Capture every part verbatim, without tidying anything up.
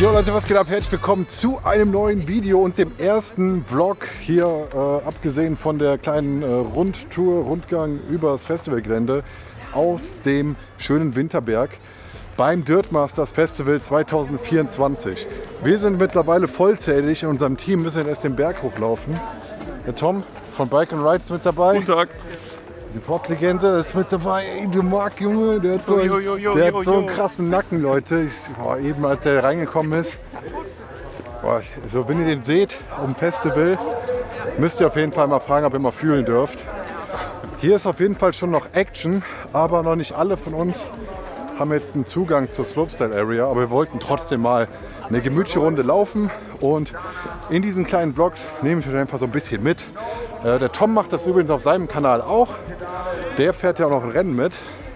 Jo Leute, was geht ab? Herzlich willkommen zu einem neuen Video und dem ersten Vlog hier, äh, abgesehen von der kleinen äh, Rundtour, Rundgang über das Festivalgelände aus dem schönen Winterberg beim Dirtmasters Festival zweitausendvierundzwanzig. Wir sind mittlerweile vollzählig in unserem Team, müssen erst den Berg hochlaufen. Der Tom von Bike and Rides mit dabei. Guten Tag. Die Pop-Legende ist mit dabei. Ey, du Marc, Junge, der hat so, jo, jo, jo, der jo, hat so einen jo. krassen Nacken, Leute. Ich, boah, eben als er reingekommen ist. Boah, so, wenn ihr den seht am Festival, müsst ihr auf jeden Fall mal fragen, ob ihr mal fühlen dürft. Hier ist auf jeden Fall schon noch Action, aber noch nicht alle von uns haben jetzt einen Zugang zur Slopestyle Area. Aber wir wollten trotzdem mal eine gemütliche Runde laufen. Und in diesen kleinen Vlogs nehme ich euch einfach so ein bisschen mit. Äh, der Tom macht das übrigens auf seinem Kanal auch. Der fährt ja auch noch ein Rennen mit.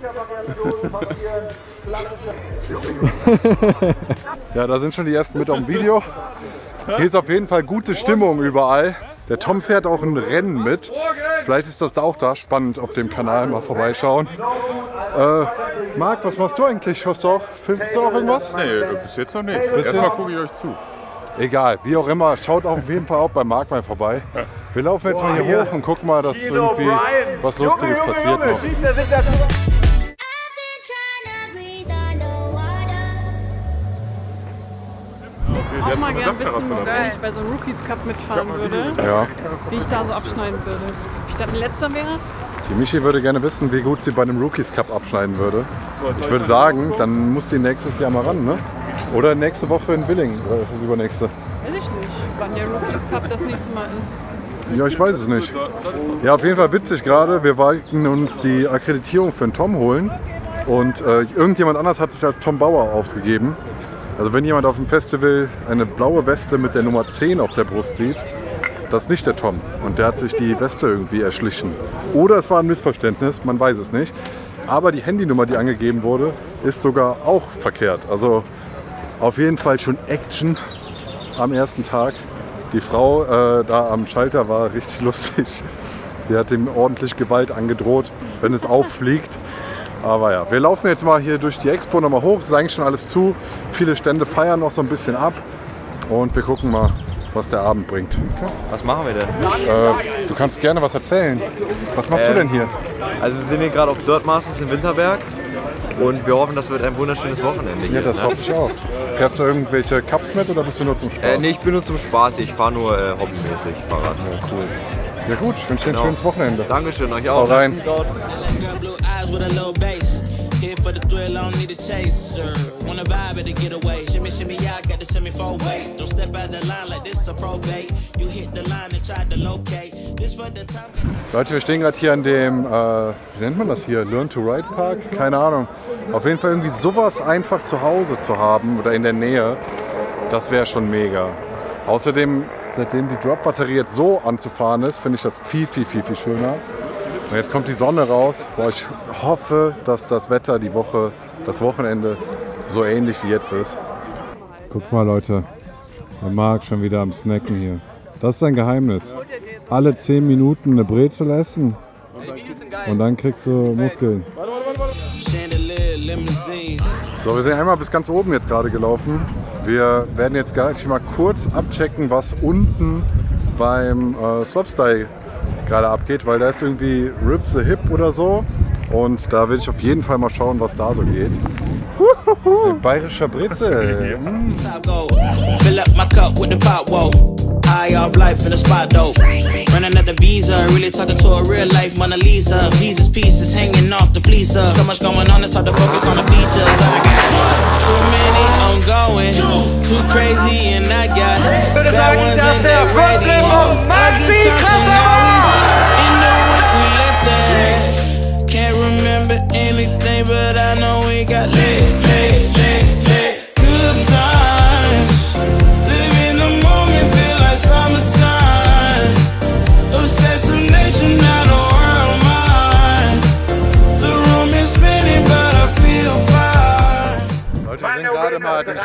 Ja, da sind schon die ersten mit auf dem Video. Hier ist auf jeden Fall gute Stimmung überall. Der Tom fährt auch ein Rennen mit. Vielleicht ist das da auch da spannend auf dem Kanal, mal vorbeischauen. Äh, Marc, was machst du eigentlich? Hast du auch, filmst du auch irgendwas? Nee, bis jetzt noch nicht. Bis Erstmal jetzt? gucke ich euch zu. Egal, wie auch immer, schaut auf jeden Fall auch bei Marc mal vorbei. Wir laufen jetzt mal hier hoch und gucken mal, dass irgendwie was Lustiges passiert noch. Ich würde mal gerne wissen, wenn ich bei so einem Rookies Cup mitfahren würde, Ja. wie ich da so abschneiden würde. Ob ich dann letzter wäre? Die Michi würde gerne wissen, wie gut sie bei einem Rookies Cup abschneiden würde. Ich würde sagen, dann muss sie nächstes Jahr mal ran, ne? Oder nächste Woche in Willingen, oder ist das übernächste? Weiß ich nicht, wann der Rookies Cup das nächste Mal ist. Ja, ich weiß es nicht. Ja, auf jeden Fall witzig gerade. Wir wollten uns die Akkreditierung für den Tom holen und äh, irgendjemand anders hat sich als Tom Bauer ausgegeben. Also wenn jemand auf dem Festival eine blaue Weste mit der Nummer zehn auf der Brust sieht, das ist nicht der Tom. Und der hat sich die Weste irgendwie erschlichen. Oder es war ein Missverständnis, man weiß es nicht. Aber die Handynummer, die angegeben wurde, ist sogar auch verkehrt. Also auf jeden Fall schon Action am ersten Tag. Die Frau äh, da am Schalter war richtig lustig. Die hat ihm ordentlich Gewalt angedroht, wenn es auffliegt. Aber ja, wir laufen jetzt mal hier durch die Expo nochmal hoch. Es ist eigentlich schon alles zu. Viele Stände feiern noch so ein bisschen ab. Und wir gucken mal, was der Abend bringt. Was machen wir denn? Äh, du kannst gerne was erzählen. Was machst Ähm, du denn hier? Also wir sind hier gerade auf Dirtmasters in Winterberg und wir hoffen, das wird ein wunderschönes Wochenende hier. Ja, das ne? hoffe ich auch. Fährst du irgendwelche Cups mit oder bist du nur zum Spaß? Äh, nee, ich bin nur zum Spaß, ich fahre nur äh, hobbymäßig Fahrrad. Ja, cool. Ja gut, ich wünsche dir ein Genau. schönes Wochenende. Dankeschön, euch Hau auch. rein. Here for the thrill, I don't need a chaser. Wanna vibe to get away. Shimmy, shimmy, yeah, I got the semi four way. Don't step out the line like this a probate. You hit the line and try to locate. This for the time. Leute, wir stehen gerade hier an dem, äh, wie nennt man das hier? Learn to Ride Park? Keine Ahnung. Auf jeden Fall irgendwie sowas einfach zu Hause zu haben oder in der Nähe, das wäre schon mega. Außerdem, seitdem die Drop-Batterie jetzt so anzufahren ist, finde ich das viel, viel, viel, viel schöner. Und jetzt kommt die Sonne raus. Boah, ich hoffe, dass das Wetter die Woche, das Wochenende so ähnlich wie jetzt ist. Guck mal Leute, der Marc schon wieder am Snacken hier. Das ist ein Geheimnis. Alle zehn Minuten eine Brezel essen und dann kriegst du Muskeln. So, wir sind einmal bis ganz oben jetzt gerade gelaufen. Wir werden jetzt gleich mal kurz abchecken, was unten beim äh, Slopestyle gerade abgeht, weil da ist irgendwie Rip the Hip oder so und da will ich auf jeden Fall mal schauen, was da so geht. Ein bayerischer Brezel. Mm. Fill up my cup with the pot, whoa. High off life in the spot, though. Running at the visa, really talking to a real life Mona Lisa. Jesus pieces hanging off the fleecer. So much going on, it's hard to focus on the features. I got too many ongoing, too crazy, and I got bad ones and they're ready. I get tossing always into what we left at. Can't remember anything, but I know we got lit, lit, lit, lit. Good times, live in the moment, feel like summertime. Obsessed with nature, not a world mine. The room is spinning, but I feel fine. Leute, wir sind gerade mal die Strecke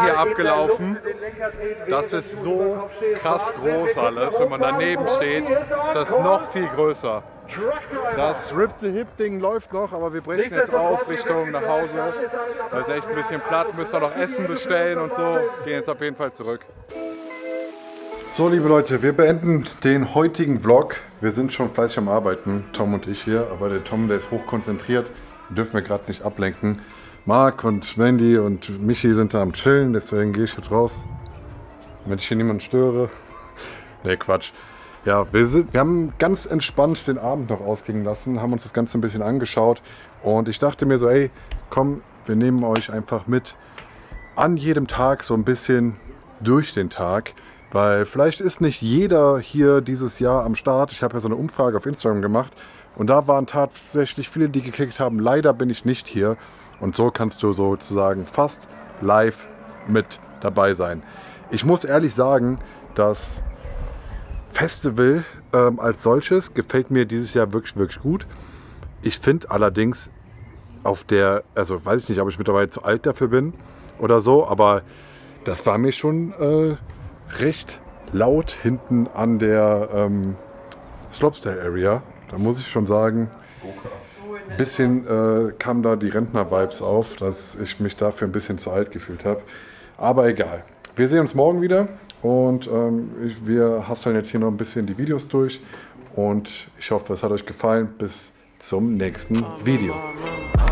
hier abgelaufen. Das ist so krass groß alles. Wenn man daneben steht, ist das noch viel größer. Das Rip the Hip Ding läuft noch, aber wir brechen jetzt auf Richtung nach Hause. Da ist echt ein bisschen platt, müssen noch Essen bestellen und so. Gehen jetzt auf jeden Fall zurück. So, liebe Leute, wir beenden den heutigen Vlog. Wir sind schon fleißig am Arbeiten, Tom und ich hier, aber der Tom, der ist hochkonzentriert, dürfen wir gerade nicht ablenken. Marc und Mandy und Michi sind da am Chillen, deswegen gehe ich jetzt raus, damit ich hier niemanden störe. Ne, Quatsch. Ja, wir, sind, wir haben ganz entspannt den Abend noch ausklingen lassen, haben uns das Ganze ein bisschen angeschaut und ich dachte mir so, ey, komm, wir nehmen euch einfach mit an jedem Tag so ein bisschen durch den Tag, weil vielleicht ist nicht jeder hier dieses Jahr am Start. Ich habe ja so eine Umfrage auf Instagram gemacht und da waren tatsächlich viele, die geklickt haben, leider bin ich nicht hier und so kannst du sozusagen fast live mit dabei sein. Ich muss ehrlich sagen, dass Festival ähm, als solches gefällt mir dieses Jahr wirklich, wirklich gut. Ich finde allerdings auf der, also weiß ich nicht, ob ich mittlerweile zu alt dafür bin oder so, aber das war mir schon äh, recht laut hinten an der ähm, Slopestyle Area. Da muss ich schon sagen, ein bisschen äh, kam da die Rentner-Vibes auf, dass ich mich dafür ein bisschen zu alt gefühlt habe. Aber egal. Wir sehen uns morgen wieder. Und ähm, ich, wir hasseln jetzt hier noch ein bisschen die Videos durch und ich hoffe, es hat euch gefallen. Bis zum nächsten Video.